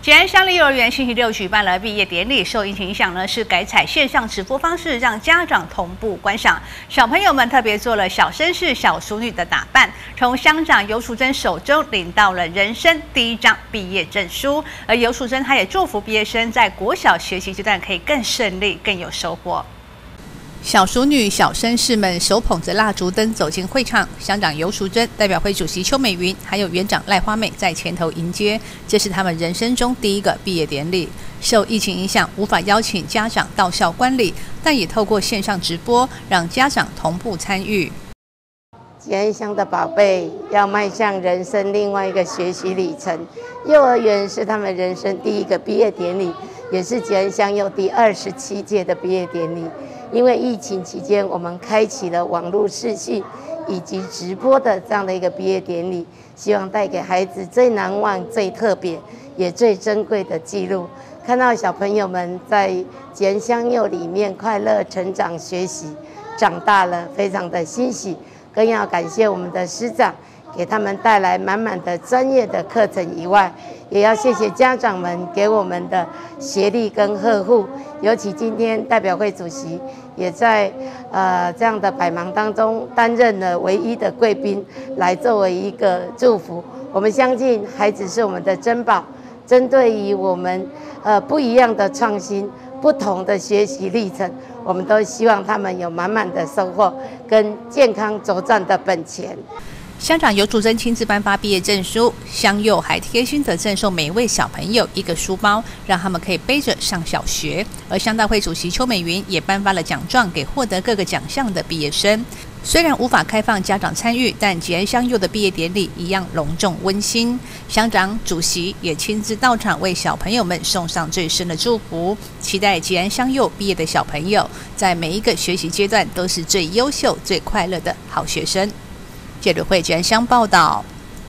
吉安乡立幼儿园星期六举办了毕业典礼，受疫情影响呢，是改采线上直播方式，让家长同步观赏。小朋友们特别做了小绅士、小淑女的打扮，从乡长尤淑珍手中领到了人生第一张毕业证书。而尤淑珍她也祝福毕业生在国小学习阶段可以更顺利、更有收获。小淑女、小绅士们手捧着蜡烛灯走进会场，乡长尤淑珍、代表会主席邱美云，还有园长赖花美在前头迎接。这是他们人生中第一个毕业典礼。受疫情影响，无法邀请家长到校观礼，但也透过线上直播，让家长同步参与。 吉安乡的宝贝要迈向人生另外一个学习里程，幼儿园是他们人生第一个毕业典礼，也是吉安乡幼第27届的毕业典礼。因为疫情期间，我们开启了网络视讯以及直播的这样的一个毕业典礼，希望带给孩子最难忘、最特别也最珍贵的记录。看到小朋友们在吉安乡幼里面快乐成长、学习，长大了，非常的欣喜。更要感谢我们的师长，给他们带来满满的专业的课程以外，也要谢谢家长们给我们的协力跟呵护。尤其今天代表会主席也在这样的百忙当中担任了唯一的贵宾，来作为一个祝福。我们相信孩子是我们的珍宝，针对于我们不一样的创新、不同的学习历程，我们都希望他们有满满的收获跟健康茁壮的本钱。 乡长尤淑珍亲自颁发毕业证书，乡幼还贴心地赠送每一位小朋友一个书包，让他们可以背着上小学。而乡大会主席邱美云也颁发了奖状给获得各个奖项的毕业生。虽然无法开放家长参与，但吉安乡幼的毕业典礼一样隆重温馨。乡长、主席也亲自到场为小朋友们送上最深的祝福，期待吉安乡幼毕业的小朋友在每一个学习阶段都是最优秀、最快乐的好学生。记者会吉安乡报道。